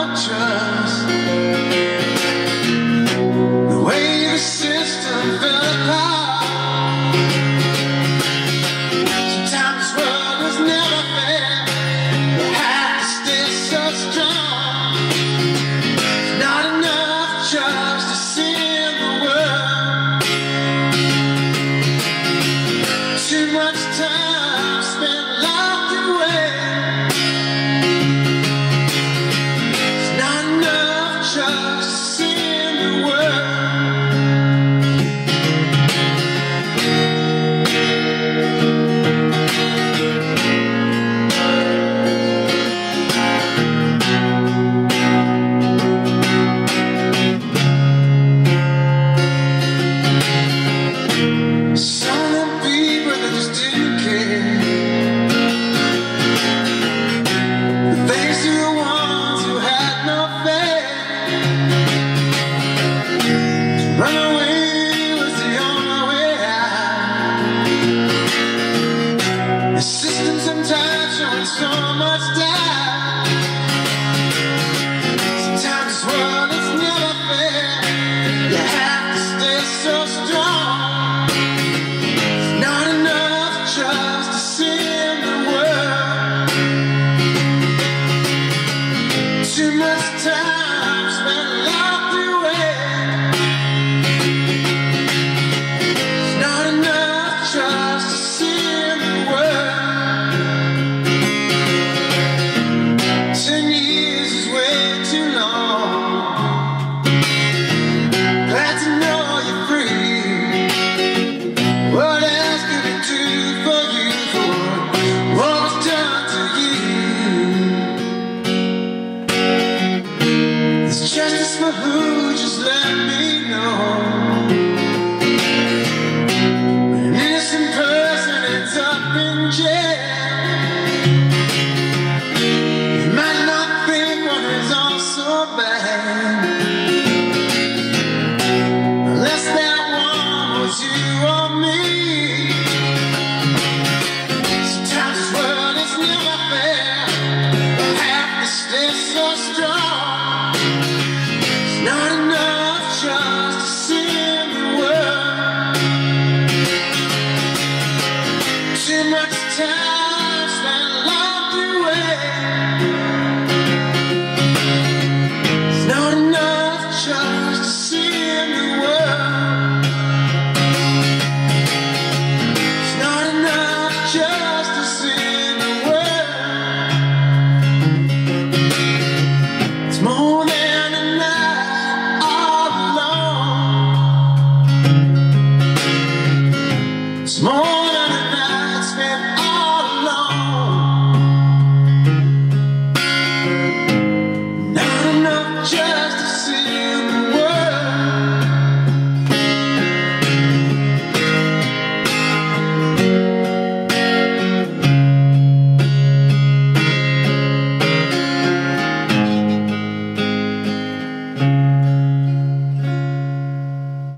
trust. The way the system fell apart. Sometimes this world was never fair. You have to stay so strong. There's not enough trust to see the world. Too much time spent locked away. There's not enough trust to see the world. Some people that just didn't care. But thanks to the ones who had no faith. To run away was the only way out. The system sometimes showing so much doubt. Sometimes this world is never fair. You have to stay so strong. Not enough trust to see the world. Too much time spent locked away. There's not enough trust to see the world. 10 years is way too long. Glad to know you're free. What else could it do for you, for what was done to you? It's justice for who, just let me know. When an innocent person ends up in jail, you might not think what is all so bad, unless that one was you or me. Sometimes this world is never fair. You have to stay so strong.